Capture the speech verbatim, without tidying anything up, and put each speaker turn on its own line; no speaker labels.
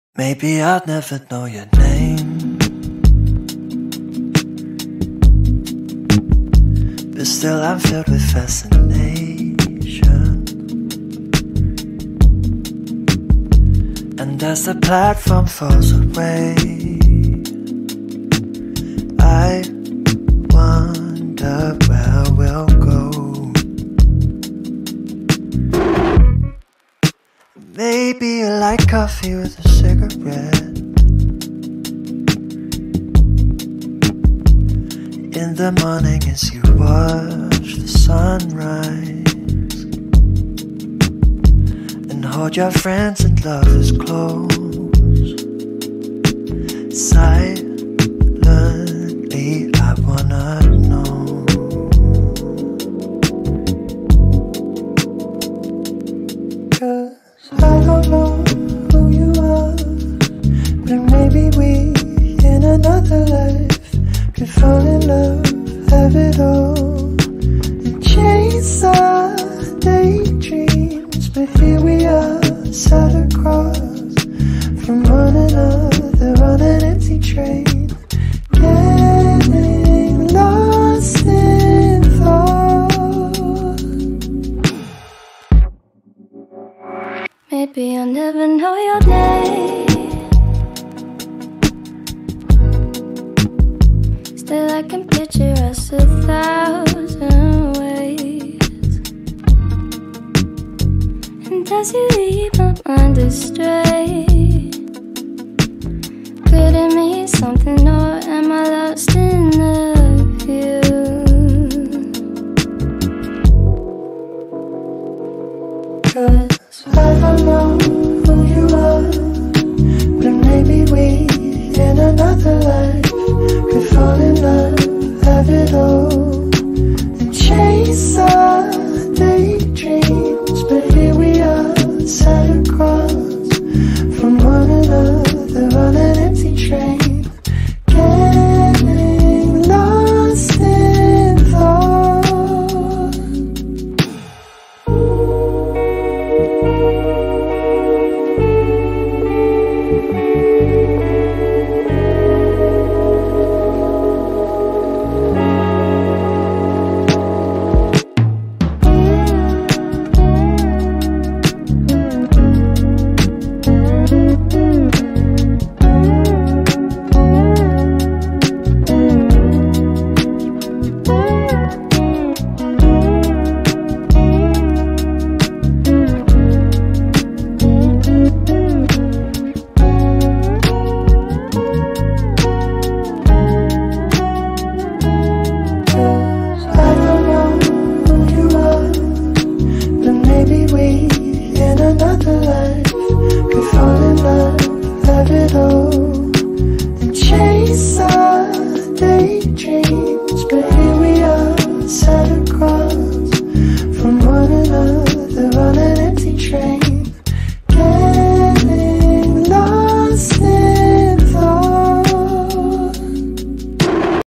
Maybe I'd never know your name, but still I'm filled with fascination. And as the platform falls away, I wonder where we'll go. Maybe you like coffee with a cigarette. In the morning as you watch the sunrise, and hold your friends and lovers close. Silently I wanna know, I don't know who you are, but maybe we in another life could fall in love, have it all, and chase our daydreams. But here we are, sat across from one another on an empty train, getting lost in thought.
Maybe I'll never know your name, still I can picture us a thousand ways. And as you lead my mind astray, could it mean something, or am I lost in the view?
Cause I don't know who you are, but maybe we in another life could fall in love, have it all, and chase us.